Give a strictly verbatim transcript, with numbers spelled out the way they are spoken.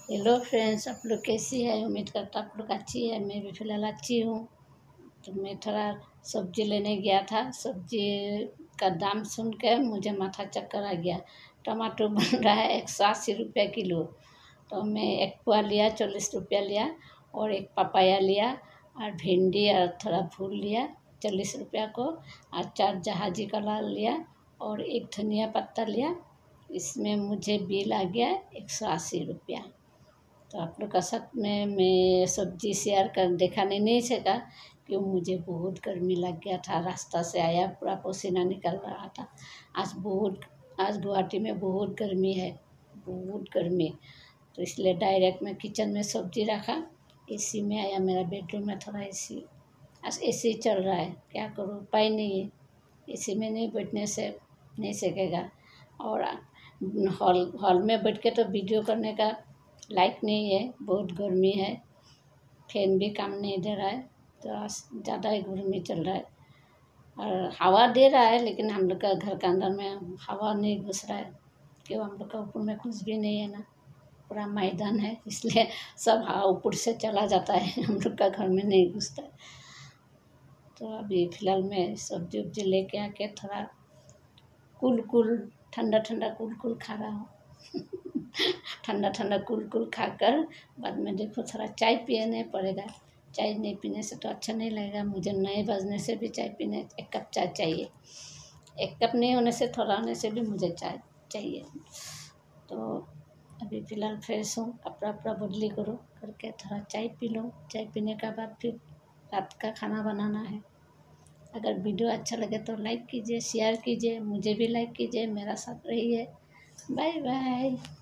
Hello friends, आप लोग कैसी है? उम्मीद करता आप लोग अच्छी है। मैं भी फ़िलहाल अच्छी हूँ। तो मैं थोड़ा सब्ज़ी लेने गया था। सब्ज़ी का दाम सुन के मुझे माथा चक्कर आ गया। टमाटर बन रहा है एक सौ अस्सी रुपये किलो। तो मैं एक पुआ लिया, चालीस रुपया लिया, और एक पपाया लिया, और भिंडी और थोड़ा फूल लिया चालीस रुपया को, और चार जहाजी का लाल लिया, और एक धनिया पत्ता लिया। इसमें मुझे बिल आ गया एक सौ अस्सी रुपया। तो आप लोग का साथ में मैं सब्ज़ी शेयर कर दिखाने नहीं सका क्यों मुझे बहुत गर्मी लग गया था। रास्ता से आया पूरा पसीना निकल रहा था। आज बहुत आज गुवाहाटी में बहुत गर्मी है, बहुत गर्मी। तो इसलिए डायरेक्ट मैं किचन में सब्ज़ी रखा, एसी में आया। मेरा बेडरूम में थोड़ा एसी आज एसी चल रहा है, क्या करूँ, उपाय नहीं है। एसी में नहीं बैठने से नहीं सकेगा। और हॉल हॉल में बैठ के तो वीडियो करने का लाइक नहीं है, बहुत गर्मी है। फैन भी काम नहीं दे रहा है, तो आज ज़्यादा ही गर्मी चल रहा है। और हवा दे रहा है, लेकिन हम लोग का घर के अंदर में हवा नहीं घुस रहा है, क्यों हम लोग का ऊपर में कुछ भी नहीं है ना, पूरा मैदान है, इसलिए सब हवा ऊपर से चला जाता है, हम लोग का घर में नहीं घुसता है। तो अभी फ़िलहाल मैं सब्जी उब्जी लेके आके थोड़ा कूल कूल ठंडा ठंडा कूल कूल खा रहा हूँ। ठंडा ठंडा कूल कूल खाकर बाद में देखो थोड़ा चाय पीने पड़ेगा। चाय नहीं पीने से तो अच्छा नहीं लगेगा। मुझे नए बजने से भी चाय पीने एक कप चाय चाहिए। एक कप नहीं होने से, थोड़ा होने से भी मुझे चाय चाहिए। तो अभी फ़िलहाल फ्रेश हूँ, कपड़ा वपड़ा बदली करो करके थोड़ा चाय पी लो। चाय पीने के बाद फिर रात का खाना बनाना है। अगर वीडियो अच्छा लगे तो लाइक कीजिए, शेयर कीजिए, मुझे भी लाइक कीजिए, मेरा साथ रहिए। Bye bye.